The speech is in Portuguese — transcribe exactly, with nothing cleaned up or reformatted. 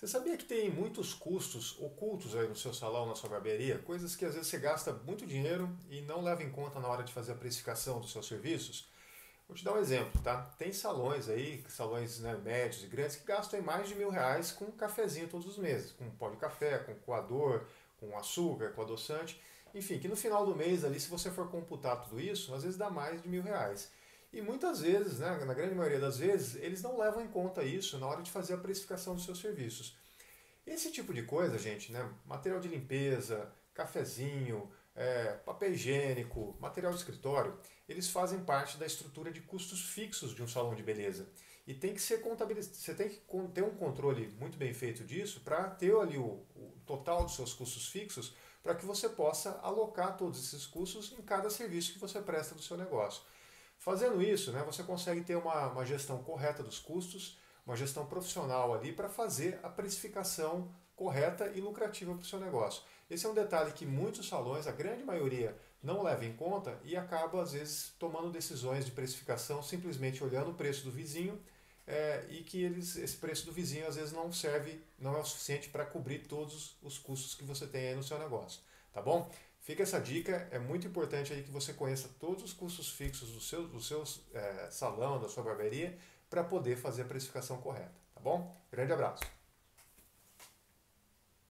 Você sabia que tem muitos custos ocultos aí no seu salão, na sua barbearia? Coisas que às vezes você gasta muito dinheiro e não leva em conta na hora de fazer a precificação dos seus serviços? Vou te dar um exemplo, tá? Tem salões aí, salões, né, médios e grandes, que gastam aí mais de mil reais com um cafezinho todos os meses, com pó de café, com coador, com açúcar, com adoçante. Enfim, que no final do mês ali, se você for computar tudo isso, às vezes dá mais de mil reais. E muitas vezes, né, na grande maioria das vezes, eles não levam em conta isso na hora de fazer a precificação dos seus serviços. Esse tipo de coisa, gente, né? Material de limpeza, cafezinho, é, papel higiênico, material de escritório, eles fazem parte da estrutura de custos fixos de um salão de beleza. E tem que ser contabilizado, você tem que ter um controle muito bem feito disso para ter ali o, o total dos seus custos fixos, para que você possa alocar todos esses custos em cada serviço que você presta do seu negócio. Fazendo isso, né, você consegue ter uma, uma gestão correta dos custos, uma gestão profissional ali para fazer a precificação correta e lucrativa para o seu negócio. Esse é um detalhe que muitos salões, a grande maioria, não leva em conta e acaba, às vezes, tomando decisões de precificação simplesmente olhando o preço do vizinho é, e que eles, esse preço do vizinho, às vezes, não serve, não é o suficiente para cobrir todos os custos que você tem aí no seu negócio. Tá bom? Fica essa dica, é muito importante aí que você conheça todos os custos fixos do seu, do seu é, salão, da sua barbearia, para poder fazer a precificação correta, tá bom? Grande abraço!